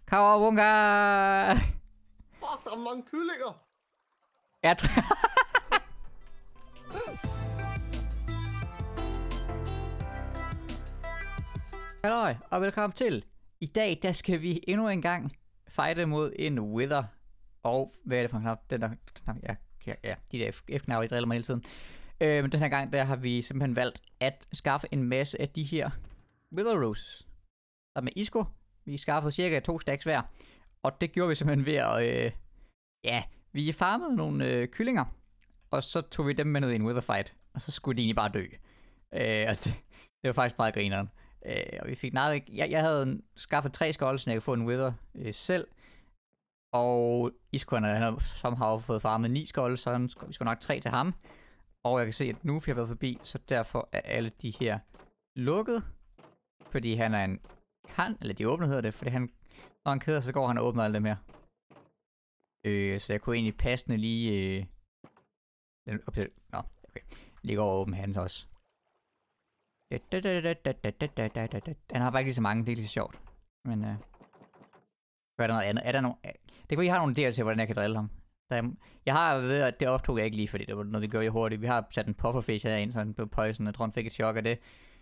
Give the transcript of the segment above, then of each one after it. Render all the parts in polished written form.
Kawabunga! Fuck, der er mange kyllinger! Jeg Halløj, og velkommen til. I dag, der skal vi endnu en gang fighte mod en Wither. Og hvad er det for en knap? Den der knap, ja, de der F-knapper, I driller mig hele tiden. Men den her gang, der har vi simpelthen valgt at skaffe en masse af de her Wither Roses. Der med Isco. Vi skaffede cirka 2 stacks hver. Og det gjorde vi simpelthen ved at, vi farmede nogle kyllinger. Og så tog vi dem med ned i en Wither fight. Og så skulle de egentlig bare dø. Og det var faktisk meget grineren. Og vi fik nej, jeg havde skaffet 3 skulls, så jeg kunne få en Wither selv. Og Isco, han havde somehow fået farmet 9 skulls, så vi skulle nok 3 til ham. Og jeg kan se, at nu har været forbi, så derfor er alle de her lukket. Fordi han er en eller de åbner hedder det, fordi når han keder, så går han og åbner alle dem her. Så jeg kunne egentlig passende lige lige gå og åbne hans også. Han har bare ikke lige så mange, det er lige så sjovt. Men hvad er der noget andet? Er der nogen? Det kan være, I har nogle idéer til, hvordan jeg kan drille ham. Jeg har ved, at det optog jeg ikke lige, fordi det var noget, vi gør jo hurtigt. Vi har sat en pufferfish her ind, så han blev poison. Jeg tror, han fik et chok af det.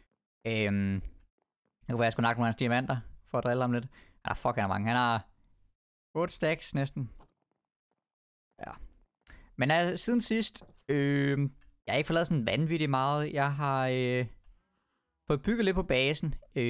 Det kunne være, jeg skulle nakke nogle af hans diamanter, for at drille ham lidt. Fuck, han har mange. Han har 8 stacks næsten. Ja. Men siden sidst, jeg har ikke fået lavet sådan vanvittigt meget. Jeg har fået bygget lidt på basen.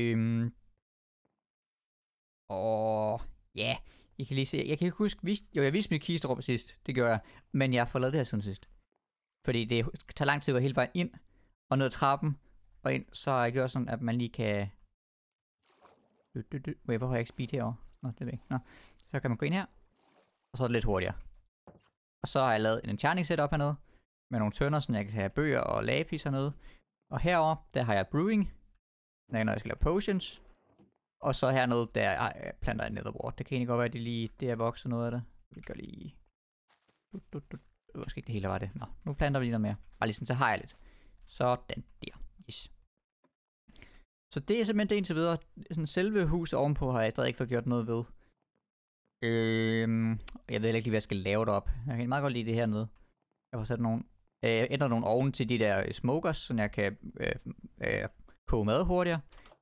Og ja, I kan lige se. Jeg kan ikke huske, jeg viste mit kisterum sidst. Det gør jeg. Men jeg har fået lavet det her siden sidst. Fordi det tager lang tid at gå hele vejen ind, og ned ad trappen, og ind. Så har jeg gjort sådan, at man lige kan... Hvorfor har jeg ikke speed herovre? Nå, det er væk. Nå. Så kan man gå ind her, og så er det lidt hurtigere. Og så har jeg lavet en enchanting setup hernede, med nogle tønder, så jeg kan have bøger og lapis hernede. Og herover der har jeg brewing, når jeg skal lave potions. Og så hernede, der planter jeg netherwort. Det kan egentlig godt være, at det er vokset noget af det. Vi gør lige... Måske ikke det hele var det. Nå, nu planter vi lige noget mere. Bare lige sådan, så har jeg lidt. Sådan der. Yes. Så det er simpelthen det indtil videre. Sådan selve huset ovenpå har jeg stadig ikke fået gjort noget ved. Jeg ved ikke lige, hvad jeg skal lave derop. Jeg kan meget godt lide det hernede. Jeg har sat nogle... ændret nogle ovne til de der smokers, så jeg kan koge mad hurtigere.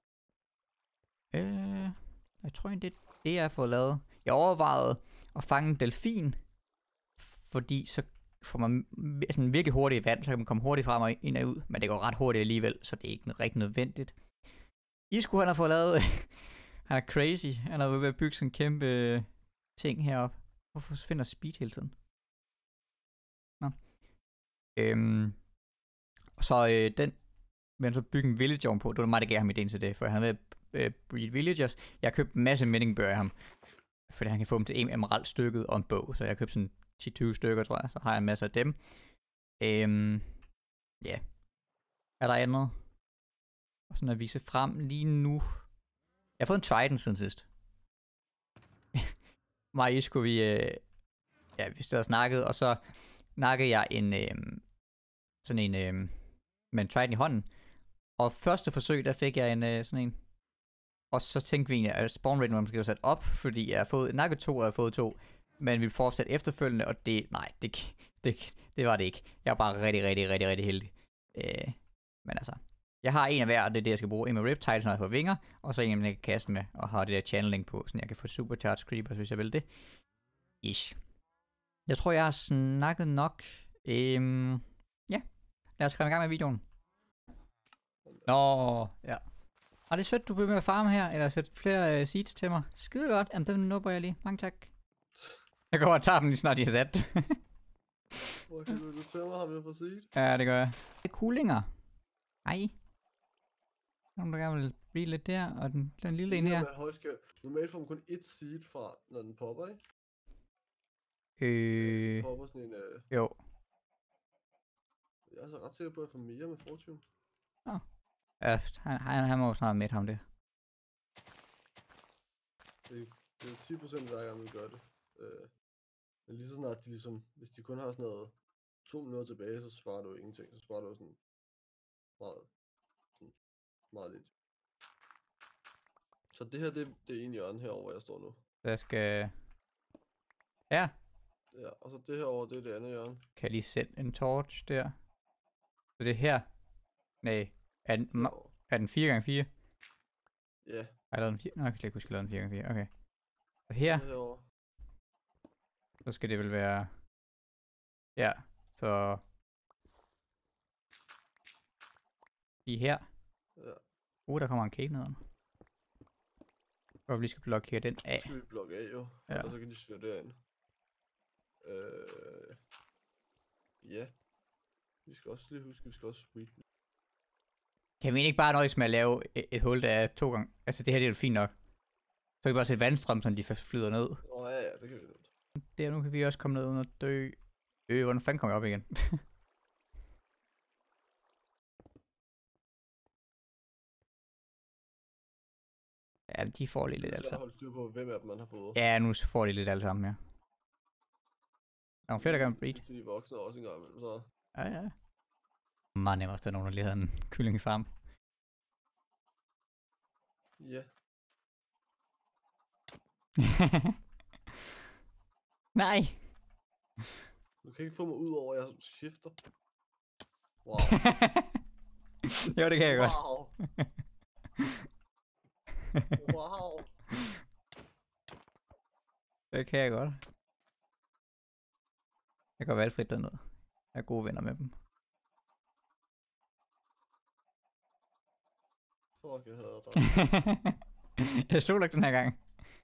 Jeg tror egentlig, det er det, jeg har fået lavet. Jeg overvejede at fange en delfin, fordi så får man sådan virkelig hurtigt i vand, så kan man komme hurtigt frem og ind og ud. Men det går ret hurtigt alligevel, så det er ikke rigtig nødvendigt. Isco, han har fået lavet... han er crazy. Han har ved at bygge sådan en kæmpe ting heroppe. Hvorfor finder speed hele tiden? Nå. Så den vil han så bygge en village ovenpå. Det var mig, der gav ham idéen til det, for han vil breed villagers. Jeg har købt en masse mendingbøger af ham, fordi han kan få dem til en emerald stykket og en bog. Så jeg har købt sådan 10-20 stykker, tror jeg. Så har jeg en masse af dem. Ja. Er der andet? Og sådan at vise frem lige nu. Jeg har fået en trident siden sidst. Mig og Isco, vi stod og snakkede, og så nakkede jeg med en trident i hånden. Og første forsøg, der fik jeg sådan en. Og så tænkte vi egentlig, at spawn rate måske var sat op, fordi jeg har fået nakket 2, og jeg har fået 2. Men vi fortsatte efterfølgende, og det var det ikke. Jeg var bare rigtig heldig. Men altså, jeg har en af hver, og det er det, jeg skal bruge. En med Riptide, så jeg får vinger, og så en, jeg kan kaste med, og har det der channeling på, så jeg kan få supercharge creepers, hvis jeg vil det. Ish. Jeg tror, jeg har snakket nok. Ja. Lad os komme i gang med videoen. Nå, ja. Og det er sødt, du bliver med at farme her, eller sætte flere seeds til mig. Skide godt. Jamen, den nubber jeg lige. Mange tak. Jeg går og tager dem lige snart, de har sat. Hvor kan du tømme ham, jeg får seed? Ja, det gør jeg. Det er kulinger. Hej. Nogen, der gerne vil blive lidt der, og den lille en her. Normalt får man kun 1 seed fra, når den popper, ikke? Popper sådan en... Jo. Jeg er så ret sikker på, at jeg får mere med fortune. Nå. Ja, han må jo snart med ham det. Det er jo 10% hver gang, vi gør det. Men lige så snart de ligesom... Hvis de kun har sådan noget 2 minutter tilbage, så sparer du ingenting. Så sparer du sådan meget lidt. Så det her, det er egentlig on herovre, hvor jeg står nu. Så jeg skal... Ja, Ja, og så det her over, det er det andet hjørne. kan jeg lige sætte en torch der. Så det er her. Nej, er den, Derovre. er den 4x4? Ja, Har jeg lavet en 4? Nå, jeg kan slet ikke huske, at jeg lavede en 4x4. Okay. Og her, det herovre. så skal det vel være... Ja, så... Lige her. Ja. Der kommer en cave nedenunder. Og vi lige skal blokere den af. Så skal vi blokke af jo, Ja. og så kan de svøre derind. Ja. Vi skal også lige huske, vi skal også sweep. Kan vi ikke bare nøjes med at lave et hul, der er 2 gange? Altså det her, det er jo fint nok. Så kan vi bare sætte vandstrøm, så de flyder ned. Ja, det kan vi nemt. Der nu kan vi også komme ned uden at dø. Hvordan fanden kommer jeg op igen? Ja, de får lige lidt Det alle er svært at sammen. holde styr på, hvem af dem man har fået. Ja, nu får de lidt alle sammen, ja. Der er fedt at gøre med breed. Til de voksne også en gang imellem, så... Ja, ja. Meget nemmere, hvis der er nogen, der lige havde en kylling i farm. Ja. Nej! Du kan ikke få mig ud over, at jeg skifter. Wow. Jo, det kan jeg godt. Wow. Wow. Det kan jeg godt. Jeg går valgfrit dernede. Jeg er gode venner med dem. Fuck, jeg hader dig. Jeg slog ikke den her gang.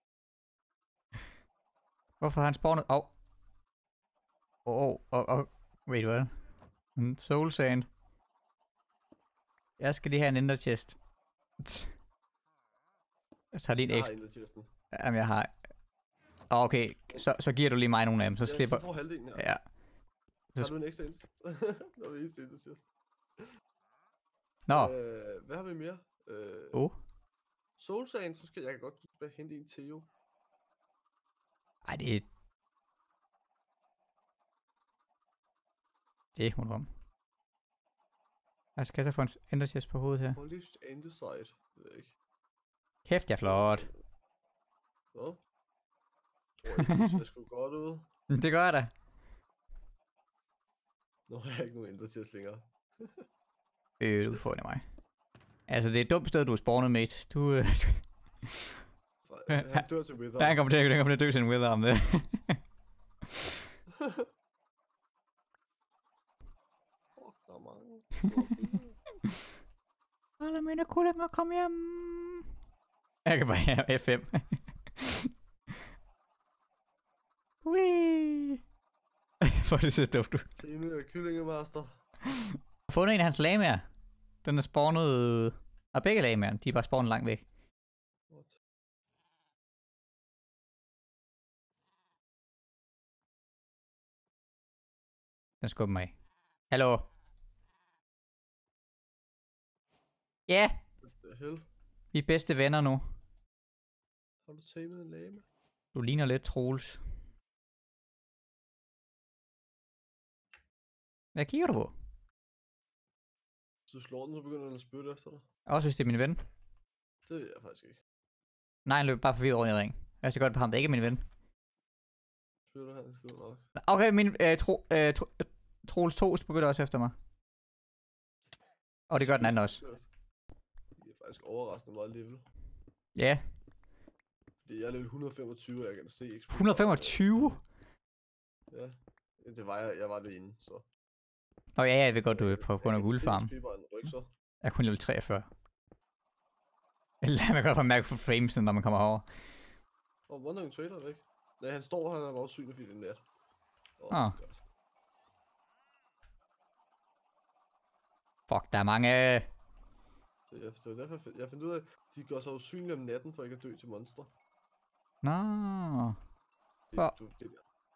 Hvorfor har han spawnet? Wait, hvad? En soul sand. Jeg skal lige have en ender chest. Jeg tager lige en Jeg ekstra. har intet chesten. Jamen, jeg har... Okay, så giver du lige mig nogle af dem, så slipper... Du får halvdelen her. Ja. Har du en ekstra intet? Der er eneste intet chest. Nå. Hvad har vi mere? Soul Sand, så skal jeg godt hente en til jo. Ej, det er hun om. Jeg skal så få en ender chest på hovedet her. Polished Andesite. Ved jeg ikke. Kæft, jeg er flot. Hvad? Du ser sgu godt ud. Det gør jeg da. Nå, jeg har ikke nogen ender chest længere. Du får det af mig. Altså, det er et dumt sted, du er spawnet, mate. Han dør til Wither. Han kommer til at dø til en Wither om det. Fuck, der er mange. Alle mine kullinger, kom hjem. Jeg kan bare have F5. Wee. Hvor det ser dumt ud. Det er en af kyllingemaster. Jeg har fundet en af hans lamaer. Den er spawnet... Og begge lamaer, de er bare spawnet langt væk. What? Den skubber mig af. Hallo? Ja, What the hell? vi er bedste venner nu. Har du tamet en lame? Du ligner lidt Troels. Hvad kigger du på? Hvis du slår den, så begynder den at spytte efter dig. Også hvis det er min ven. Det ved jeg faktisk ikke. Nej, han løber bare forvirret rundt i ring. Jeg skal godt på ham, der ikke er min ven. Spytter han sgu nok. Okay, min Troels Toast begynder også efter mig. Og det gør den anden også. Det er faktisk overraskende meget level. Ja. Fordi jeg er level 125, og jeg kan se ikke. 125? Ja. Det var jeg var det inde, så. Nå ja, jeg ved godt, du er på grund af guldfarm. Jeg er kun level 43. Eller man kan godt mærke på framesen, når man kommer over. Og Wandering Trader er væk. Nej, han står, han er bare synlig, fordi det er nat. Godt. Fuck, der er mange. Så derfor jeg fandt ud af, at de gør sig usynlige om natten, for ikke at dø til monstre. Nå. Det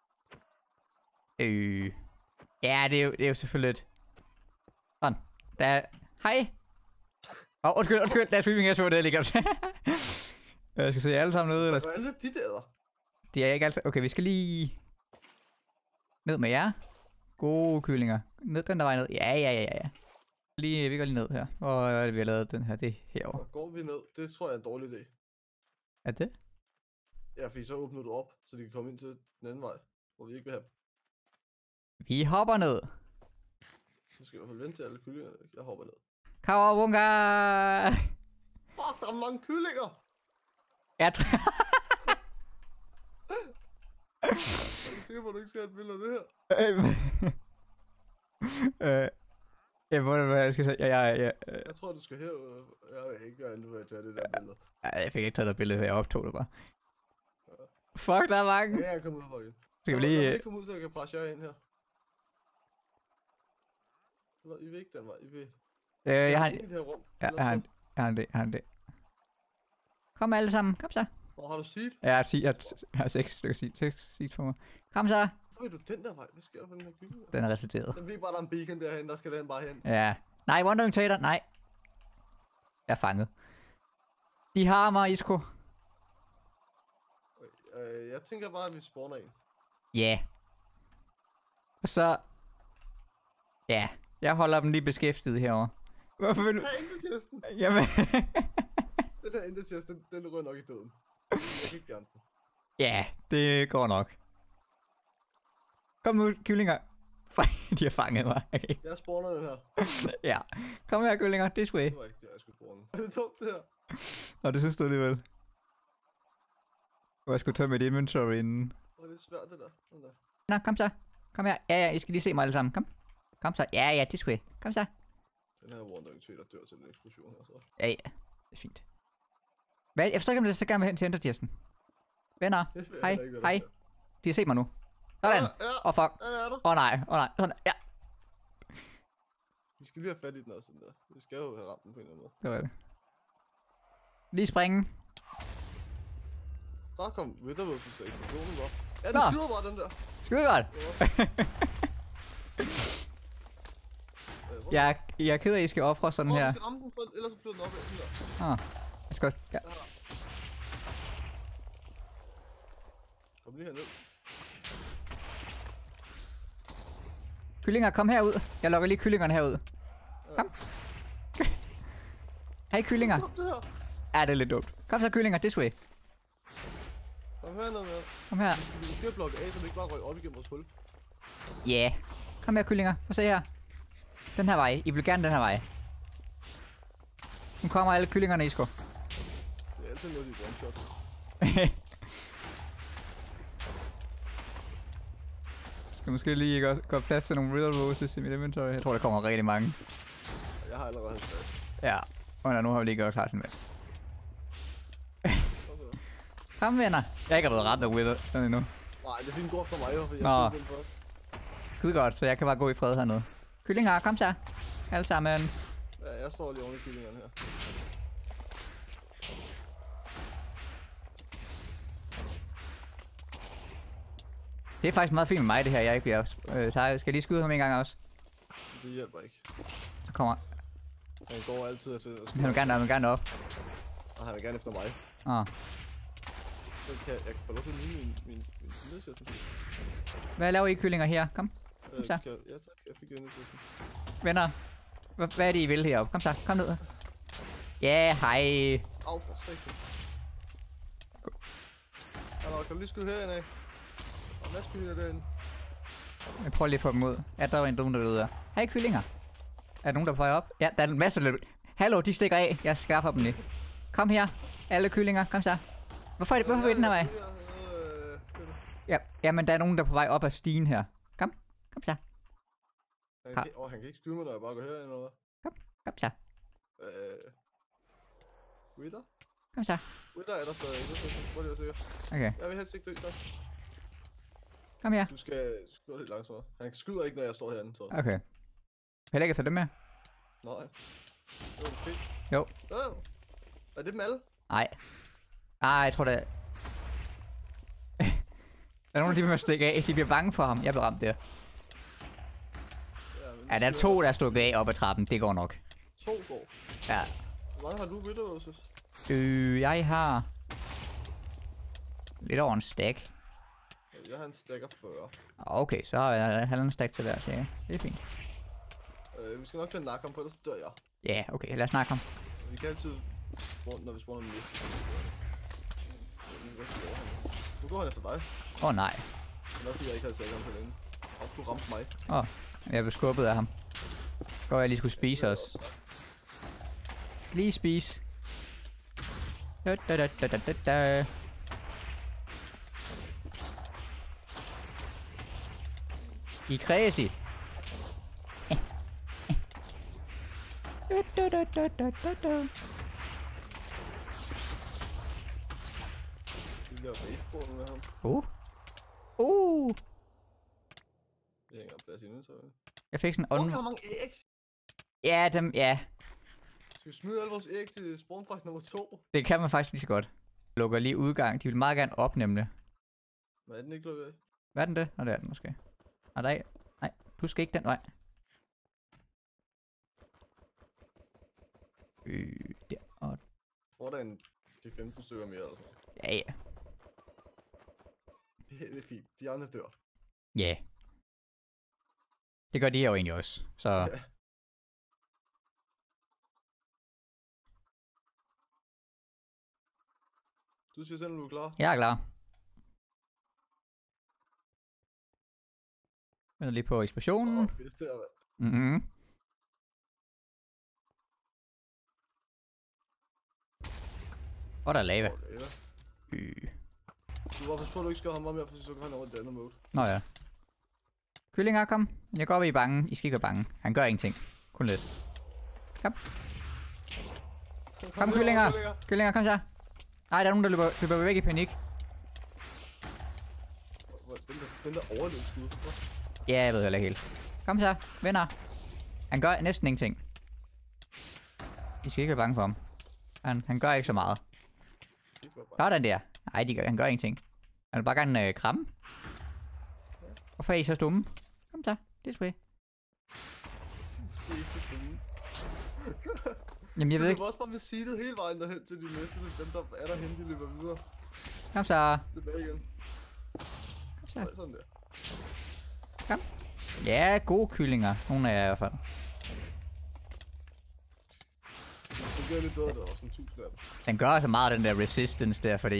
der. Ja, det er jo selvfølgelig lidt. Sådan. Der. Hej. Undskyld, der er sweeping jeg så det lige. Jeg skal se jer alle sammen nede. Hvad er det, de der? Det er ikke altid. Okay, vi skal lige ned med jer. Gode kyllinger. Ned den der vej ned. Ja. Vi går lige ned her. Hvor er det, vi har lavet den her? Det er herovre. Går vi ned? Det tror jeg er en dårlig idé. Er det? Ja, fordi så åbner du op, så de kan komme ind til den anden vej, hvor vi ikke vil have dem. Vi hopper ned. Du skal i hvert fald vente til alle kyllingerne. Jeg hopper ned. Kawabunga! Fuck, der er mange kyllinger! Jeg tror... Er du sikker på, at du ikke skal have et billede af det her? Jeg må da, hvad jeg skal sige. Jeg tror, du skal herud. Jeg vil ikke gøre andet, at tage det der billede. Jeg fik ikke taget det billede, jeg optog det bare. Fuck, der er mange. Ja, jeg kommer ud herfra igen. Skal vi lige... Jeg vil komme ud, så jeg kan presse jer ind her. Eller, I vil ikke den vej, I vil... jeg har ind i det her rum. jeg har en det. Kom alle sammen, kom så. Hvor har du seed? Jeg har 6 stykker seed på mig. Kom så. Hvor vil du den der vej? Hvad sker der for den her kylling? Den er resetteret. Den ved bare, der er en beacon derhen, der skal den bare hen. Ja. Nej, Wandering Tater, nej. Jeg er fanget. De har mig, Isko. Jeg tænker bare, at vi spawner en. Ja. Og så... Ja, jeg holder dem lige beskæftiget herovre. Hvorfor vil du... Den her enkeltchesten! Jamen... Den her enkeltchest, den rører nok i døden. Jeg kan ikke fjerne den. Ja, det går nok. Kom nu, kyllinger. De har fanget mig. Okay. Jeg spawner den her. Ja. Kom her, kyllinger. This way. Det var ikke det, jeg skulle spawne. Det er dumt, det her. Nå, det synes du alligevel. Jeg skulle tømme mit inventory inden. Hvor er det svært, det der. Sådan der. Nå, kom så. Kom her. Ja, I skal lige se mig alle sammen. Kom. Kom så. Ja, this way. Kom så. Den her Wandering Tater dør til den eksplosion her, så. Ja, det er fint. Hvad? Jeg forstår ikke, om det så gerne vil hen til entertjesten. Venner. Hej. De har set mig nu. Sådan. Ja. Fuck. Den er der. Nej. Sådan. Ja. Vi skal lige have fat i den også, sådan der. Vi skal jo have ramt den på en eller anden måde. Det var det. Lige springe. Så kom Witherwolves og eksplosionen var. Ja, den skyder bare dem der. Skide godt. Jeg er ked af, at I skal ofre sådan her. Vi skal ramme den, for ellers så flyder den op af sådan der. Jeg skal også... Ja. Kom lige herned. Kyllinger, kom herud. Jeg lokker lige kyllingerne herud. Kom. Hej, kyllinger. Ja, det er lidt dumt. Kom så, kyllinger, this way. Kom herned med. Kom her. Vi skal blokke af, så vi ikke bare rykker op igennem vores hul. Ja. Yeah. Kom her, kyllinger. Prøv at se her. Den her vej. I vil gerne den her vej. Nu kommer alle kyllingerne, Isko. Det er altid noget, de er one shot. Skal måske lige gå plads til nogle real roses i mit inventory. Jeg tror, der kommer rigtig mange. Jeg har allerede 50. Ja. Og nu har vi lige gjort klar til en masse. Kom, venner. Jeg har ikke været ret der wither sådan endnu. Nej, det er fint godt for mig, for jeg Nå. den først. Skide godt, så jeg kan bare gå i fred hernede. Kyllinger, kom så. Alle sammen. Ja, jeg står lige oven i kyllingerne her. Det er faktisk meget fint med mig, det her. Jeg ikke bliver... så jeg skal lige skyde ham en gang også. Det hjælper ikke. Så kommer... Han går altid efter at Han vil gerne op. Og han vil gerne efter mig. Jeg kan få lov til at nyde min lilledsæt. Hvad laver I kyllinger her? Kom. Kom så. Ja, tak. Jeg fik endedsætten. Venner. Hvad er det, I vil heroppe? Kom så. Kom ned. Ja, hej. Au, for satan. Hallo, kan du lige skyde herinde af? Og hvad skylder derinde? Jeg prøver lige at få dem ud. Ja, der var en der derude. Hej, kyllinger. Er der nogen, der er på vej op? Ja, der er en masse... Hallo, de stikker af. Jeg skaffer dem lige. Kom her. Alle kyllinger. Kom så. Hvorfor er vi den her vej? Ja, men der er nogen, der er på vej op ad stigen her. Kom så. Han kan ikke skyde mig, når jeg bare går herind eller hvad? Kom så. Wither? Kom så. Wither er der stadig. Hvor er det sikker? Okay. Jeg vil helst ikke dø der. Kom her. Du skal gå lidt langsommere. Han skyder ikke, når jeg står herinde, så. Okay. Heller ikke tage dem med? Nej. Det var måske. Jo. Er det dem alle? Nej. Jeg tror det. Der er nogle af de, der stikke af. De bliver bange for ham. Jeg bliver ramt der. Ja, der er 2, der er stukket af op ad trappen. Det går nok. 2 går? Ja. Hvor mange har du Wither roses? Jeg har... lidt over en stack. Jeg har en stack af 40. Okay, så har jeg halvanden stack til hver, så ja. Det er fint. Vi skal nok til at nakke ham, for ellers dør jeg. Ja, okay. Lad os snakke om. Vi kan altid spawn, når vi spawner med næste. Nu går han efter dig. Nej. Det er nok fordi jeg ikke havde taget ham på længe. Du ramte mig. Jeg blev skubbet af ham. Går jeg lige skulle spise også. Skal lige spise. Da. I crazy. Vi laver baseball med ham. Det hænger plads inde, så. Jeg fik sådan Hvor mange æg? Ja, ja. Skal vi smide alle vores æg til spawnfight nummer 2? Det kan man faktisk lige så godt. Lukker lige udgang. De vil meget gerne op, nemlig. Men er den ikke lukket af? Hvad er den det? Det er den måske. Nej, du skal ikke den vej. Der og... Får der en 15 stykker mere eller sådan. Ja. Det er fint. De andre dør. Ja. Det gør de jo egentlig også, så... Ja. Du siger selv, at du er klar. Jeg er klar. Jeg er lige på eksplosionen. Fedt det her, mand. Mhm. Og der er lava. Du var på, at du ikke skal have ham mere, for så kan han over det andet mode. Nå ja. Kyllinger, kom. Jeg går op, I er bange. I skal ikke være bange. Han gør ingenting. Kun lidt. Kom. Kom, kyllinger. Kyllinger, kom så. Nej, der er nogen, der løber væk i panik. Den der overlevelseskud. Ja, jeg ved heller ikke helt. Kom så, venner. Han gør næsten ingenting. I skal ikke være bange for ham. Han gør ikke så meget. Sådan der. Nej, han gør ingenting. Han vil bare gerne kramme. Hvorfor er I så dumme? Kom så, this way. Jamen jeg ved ikke. Du kan også bare med seedet hele vejen derhen til de næste. Dem der er derhen, de løber videre. Kom så. Tilbage igen. Kom så. Sådan der. Kom. Ja, gode kyllinger. Nogle af jer i hvert fald. Det gør lidt bedre, der er også en 1000 af dem. Den gør så meget den der resistance der, fordi...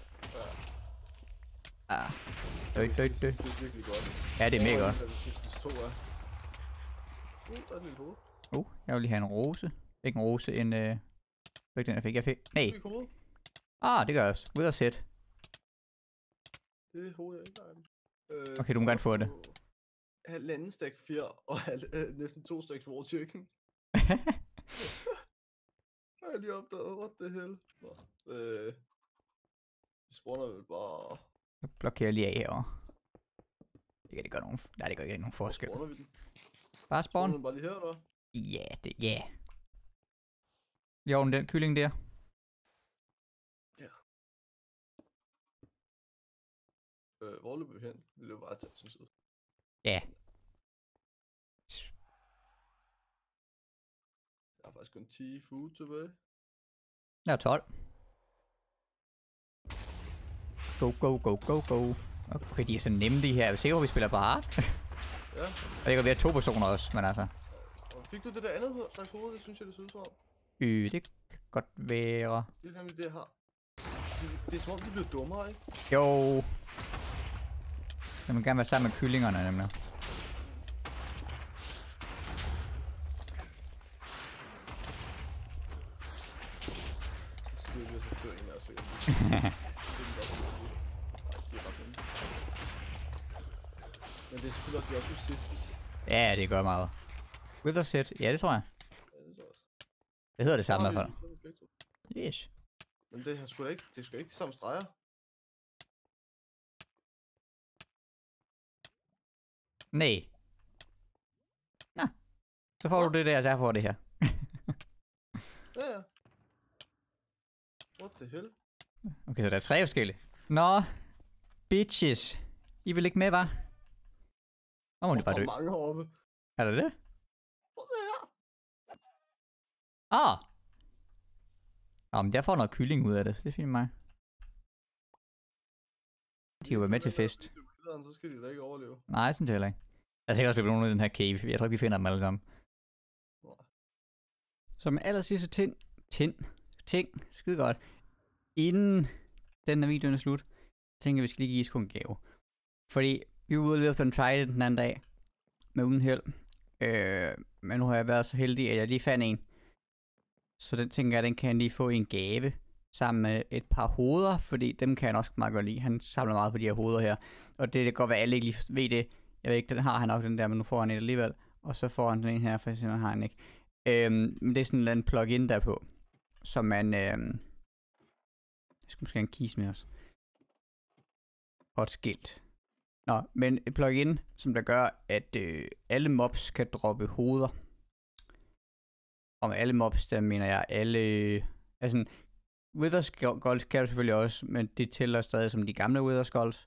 Ja. Dø. Det er virkelig godt. Ja, det er mega godt. Resistance 2 er. Der er et lille hoved. Jeg vil lige have en rose. Ikke en rose, en... Ikke den jeg fik. Nej. Det gør jeg også. Wither set. Det er hovedet, jeg ikke har den. Okay, du må gerne få det. Halvanden stack 4 og næsten 2 stacks raw chicken. Jeg har lige opdaget, what the hell. Vi spawner vel bare... Jeg blokerer lige af herovre. Det kan det gøre nogen... Nej, det gør ikke nogen forskel. Spawner vi den? Bare spawn. Spawner den bare lige her, eller? Ja, det... Ja. Lige over den kylling der. Ja. Hvor løber vi hen? Vi løber bare til sin side. Ja. Jeg har faktisk kun 10 food tilbage. Jeg er 12. Go. Okay, de er så nemme de her. Jeg er sikker på, at vi spiller på hard. Ja. Og det kan være 2 personer også, men altså. Og fik du det der andet slags hoved? Det synes jeg, det ser ud som om. Det kan godt være. Det er nemlig det her. Det er som om, de bliver dummere, ikke? Jo. Jeg vil gerne være sammen med kyllingerne, nemlig. Så det er så før en af os, sikkert. Men det er selvfølgelig også resistance. Ja, det gør meget. Wither set. Ja, det tror jeg. Ja, det tror jeg også. Det hedder det samme i hvert fald. Yes. Men det er sgu da ikke, det er sgu ikke de samme streger. Nej. Nå. Så får du det der, så jeg får det her. Ja. What the hell? Okay, så der er 3 forskellige. Nå. Bitches. I vil ikke med, hva'? Hvor må de bare dø? Der er mange heroppe. Er der det? Prøv at se her. Men jeg får noget kylling ud af det, så det er fint med mig. De kan jo være med til fest. Så skal de da ikke overleve. Nej, jeg synes heller ikke. Jeg tænker også, at der nogen i den her cave. Jeg tror ikke, vi finder dem alle sammen. Som aller sidste ting, skide godt. Inden den her video er slut, tænker, vi skal lige give sgu en gave. Fordi vi var ude og lede efter en trident den anden dag. Med uden held. Men nu har jeg været så heldig, at jeg lige fandt en. Så den tænker jeg, den kan jeg lige få i en gave. Sammen med et par hoveder, fordi dem kan jeg også meget godt lide. Han samler meget på de her hoveder her. Og det kan godt være, at alle ikke lige ved det. Jeg ved ikke, den har han nok den der, men nu får han et alligevel. Og så får han den her, for eksempel har han ikke. Men det er sådan en eller anden plug-in derpå. Som man... jeg skal måske have en keys med os. Og et skilt. Nå, men et plug-in, som der gør, at alle mobs kan droppe hoveder. Og med alle mobs, der mener jeg alle... Altså, Wither Skulls kan du selvfølgelig også, men det tæller stadig som de gamle Wither Skulls.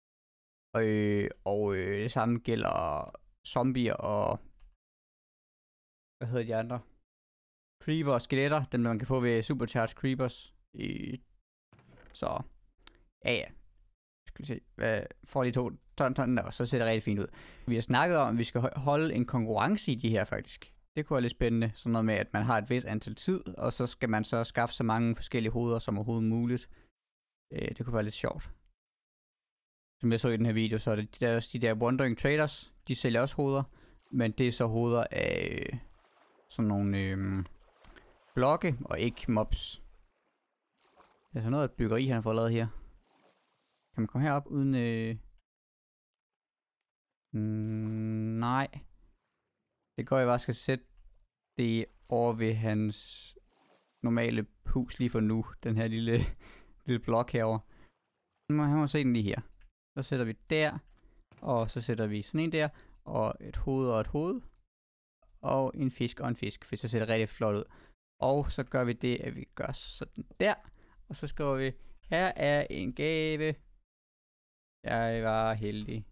Og det samme gælder zombier og... Hvad hedder de andre? Creeper og skeletter, dem man kan få ved Supercharged Creepers. Så, ja. Skal vi se, hvad får de to ton der, så ser det rigtig fint ud. Vi har snakket om, at vi skal holde en konkurrence i de her faktisk. Det kunne være lidt spændende, sådan noget med, at man har et vis antal tid, og så skal man så skaffe så mange forskellige hoveder som overhovedet muligt. Det kunne være lidt sjovt. Som jeg så i den her video, så er det også de der Wandering Traders, de sælger også hoveder, men det er så hoveder af sådan nogle blokke, og ikke mobs. Det er så noget af et byggeri, han har fået lavet her. Kan man komme herop uden... nej. Det går, jeg bare skal sætte det over ved hans normale hus lige for nu. Den her lille blok herovre. Han må se den lige her. Så sætter vi der. Og så sætter vi sådan en der. Og et hoved og et hoved. Og en fisk og en fisk. For så ser det rigtig flot ud. Og så gør vi det, at vi gør sådan der. Og så skriver vi, her er en gave. Jeg var heldig.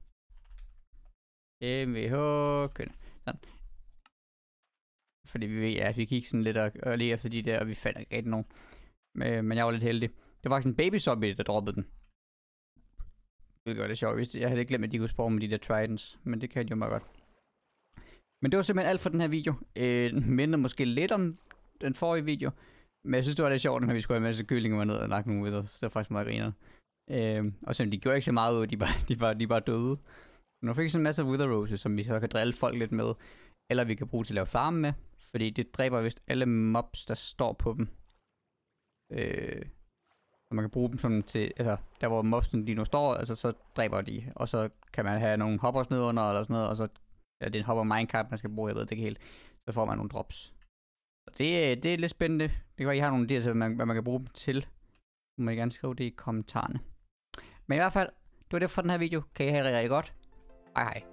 MVH. Sådan. Fordi vi ved, at vi gik sådan lidt og lige efter de der, og vi fandt ikke rigtig nogen. Men jeg var lidt heldig. Det var faktisk en baby zombie, der droppede den. Det gør det sjovt. Jeg havde ikke glemt, at de kunne spore med de der tridents. Men det kan de jo meget godt. Men det var simpelthen alt for den her video. Minder måske lidt om den forrige video. Men jeg synes, det var lidt sjovt, når vi skulle have en masse kyllinger ned og nakke nogle videre. Så det var faktisk meget griner. Og selvom de gjorde ikke så meget ud, de bare døde. Men nu fik vi sådan en masse Wither Roses, som vi så kan drille folk lidt med. Eller vi kan bruge til at lave farme med. Fordi det dræber vist alle mobs, der står på dem. Og man kan bruge dem sådan til, altså der hvor mobsen de nu står, altså så dræber de. Og så kan man have nogle hoppers nedunder eller sådan noget, og så ja, det er en hopper minecart, man skal bruge, jeg ved det ikke helt. Så får man nogle drops. Så det er lidt spændende. Det kan være, I har nogle idéer til, hvad man kan bruge dem til. Så må I gerne skrive det i kommentarerne. Men i hvert fald, det var det for den her video. Kan I have det rigtig godt. Hej hej.